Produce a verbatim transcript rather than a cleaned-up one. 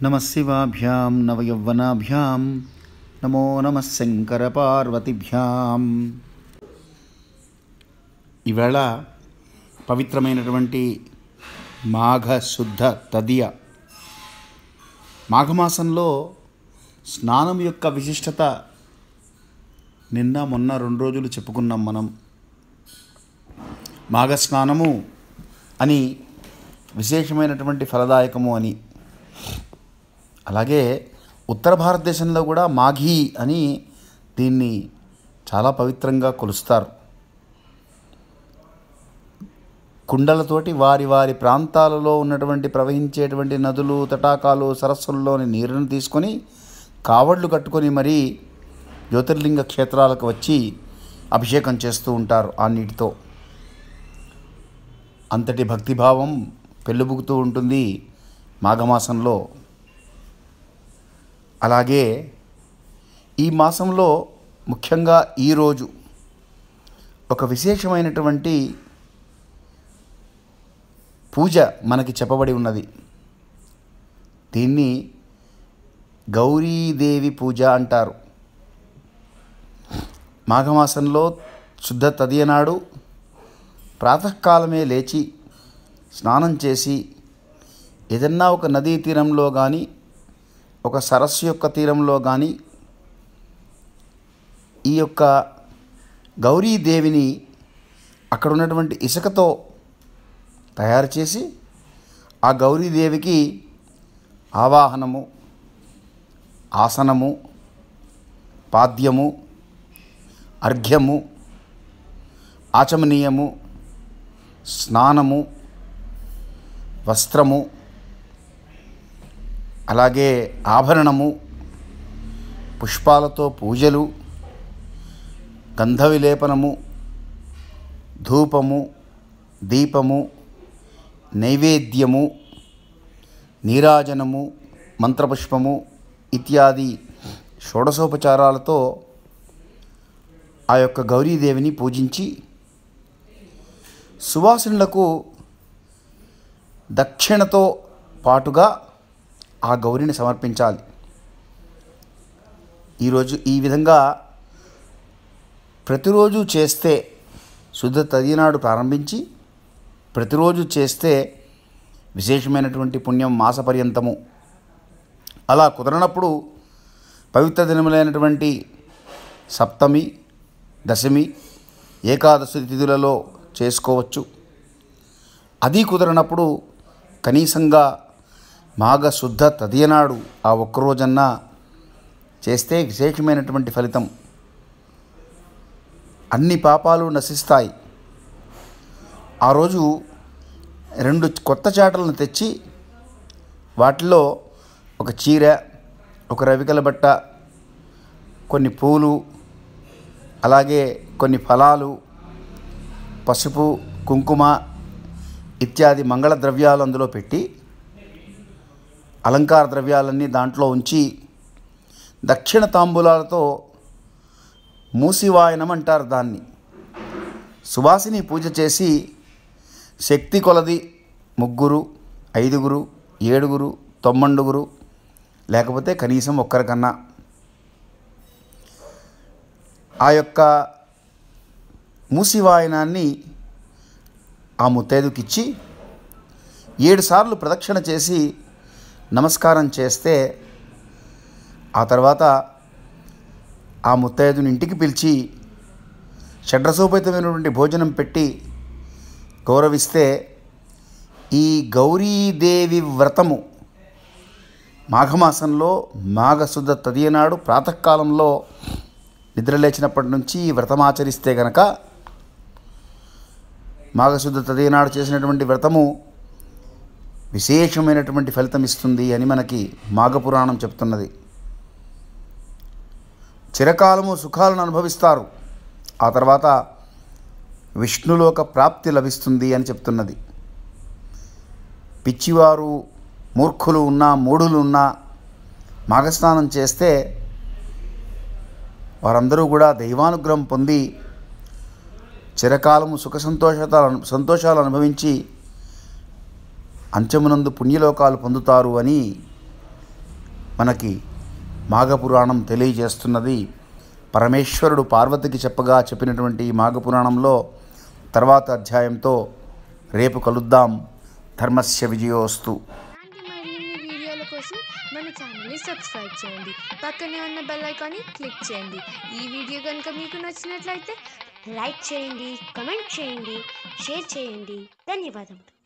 నమః శివాభ్యాం నవయౌవనాభ్యాం నమో నమః శంకర పార్వతిభ్యాం. ఈవేళ పవిత్రమైనటువంటి మాఘ శుద్ధ తదియ మాఘమాసంలో స్నానం యొక్క విశిష్టత నిన్న మొన్న రెండు రోజులు చెప్పుకున్నాం మనం. మాఘ స్నానము అని విశేషమైనటువంటి ఫలదాయకము అని. అలాగే ఉత్తర భారతదేశంలో కూడా మాఘీ అని దీన్ని చాలా పవిత్రంగా కొలుస్తారు. కుండలతోటి వారి వారి ప్రాంతాలలో ఉన్నటువంటి ప్రవహించేటువంటి నదులు, తటాకాలు, సరస్సుల్లోని నీరును తీసుకొని కావడ్లు కట్టుకొని మరీ జ్యోతిర్లింగ క్షేత్రాలకు వచ్చి అభిషేకం చేస్తూ ఉంటారు ఆ నీటితో. అంతటి భక్తిభావం పెళ్ళుబుకుతూ ఉంటుంది మాఘమాసంలో. అలాగే ఈ మాసంలో ముఖ్యంగా ఈరోజు ఒక విశేషమైనటువంటి పూజ మనకి చెప్పబడి ఉన్నది. దీన్ని గౌరీదేవి పూజ అంటారు. మాఘమాసంలో శుద్ధ తదియ నాడు ప్రాతకాలమే లేచి స్నానం చేసి ఏదన్నా ఒక నదీ తీరంలో కానీ ఒక సరస్సు యొక్క తీరంలో కానీ ఈ యొక్క గౌరీదేవిని అక్కడ ఉన్నటువంటి ఇసుకతో తయారు చేసి ఆ గౌరీదేవికి ఆవాహనము, ఆసనము, పాద్యము, అర్ఘ్యము, ఆచమనీయము, స్నానము, వస్త్రము, అలాగే ఆభరణము, పుష్పాలతో పూజలు, గంధ విలేపనము, ధూపము, దీపము, నైవేద్యము, నీరాజనము, మంత్రపుష్పము ఇత్యాది షోడశోపచారాలతో ఆ యొక్క గౌరీదేవిని పూజించి సువాసినులకు దక్షిణతో పాటుగా ఆ గౌరిని సమర్పించాలి. ఈరోజు ఈ విధంగా ప్రతిరోజు చేస్తే శుద్ధ తదియ నాడు ప్రారంభించి ప్రతిరోజు చేస్తే విశేషమైనటువంటి పుణ్యం మాసపర్యంతము. అలా కుదరనప్పుడు పవిత్ర దినములైనటువంటి సప్తమి, దశమి, ఏకాదశి తిథులలో చేసుకోవచ్చు. అది కుదరనప్పుడు కనీసంగా మాఘ శుద్ధ తదియ నాడు ఆ ఒక్కరోజన్నా చేస్తే విశేషమైనటువంటి ఫలితం. అన్ని పాపాలు నశిస్తాయి. ఆ రోజు రెండు కొత్త చాటలను తెచ్చి వాటిలో ఒక చీర, ఒక రవికల బట్ట, కొన్ని పూలు, అలాగే కొన్ని ఫలాలు, పసుపు, కుంకుమ ఇత్యాది మంగళ ద్రవ్యాలు అందులో పెట్టి అలంకార ద్రవ్యాలన్నీ దాంట్లో ఉంచి దక్షిణ తాంబూలాలతో మూసివాయనం అంటారు దాన్ని. సువాసిని పూజ చేసి శక్తి కొలది ముగ్గురు, ఐదుగురు, ఏడుగురు, తొమ్మండుగురు, లేకపోతే కనీసం ఒక్కరికన్నా ఆ యొక్క మూసివాయనాన్ని ఆ ముత్తైదుకిచ్చి ఏడు సార్లు ప్రదక్షిణ చేసి నమస్కారం చేస్తే ఆ తర్వాత ఆ ముత్తైదుని ఇంటికి పిలిచి షడ్రసోపేతమైనటువంటి భోజనం పెట్టి గౌరవిస్తే ఈ గౌరీదేవి వ్రతము మాఘమాసంలో మాఘశుద్ధ తదియ నాడు ప్రాతకాలంలో నిద్రలేచినప్పటి నుంచి ఈ వ్రతమాచరిస్తే గనక మాఘశుద్ధ తదియ నాడు చేసినటువంటి వ్రతము విశేషమైనటువంటి ఫలితం ఇస్తుంది అని మనకి మాఘపురాణం చెప్తున్నది. చిరకాలము సుఖాలను అనుభవిస్తారు, ఆ తర్వాత విష్ణులోక ప్రాప్తి లభిస్తుంది అని చెప్తున్నది. పిచ్చివారు, మూర్ఖులు ఉన్నా, మూఢులు ఉన్నా మాఘస్నానం చేస్తే వారందరూ కూడా దైవానుగ్రహం పొంది చిరకాలము సుఖ సంతోషాలు సంతోషాలు అనుభవించి అంత్యమునందు పుణ్యలోకాలు పొందుతారు అని మనకి మాఘపురాణం తెలియజేస్తున్నది. పరమేశ్వరుడు పార్వతికి చెప్పగా చెప్పినటువంటి ఈ మాఘపురాణంలో తర్వాత అధ్యాయంతో రేపు కలుద్దాం. ధర్మస్య విజయోస్తు. ఇలాంటి మరిన్ని వీడియోల కోసం మన ఛానల్ని సబ్స్క్రైబ్ చేయండి. పక్కనే ఉన్న బెల్ ఐకాన్ని క్లిక్ చేయండి. ఈ వీడియో కనుక మీకు నచ్చినట్లయితే లైక్ చేయండి, కమెంట్ చేయండి, షేర్ చేయండి. ధన్యవాదములు.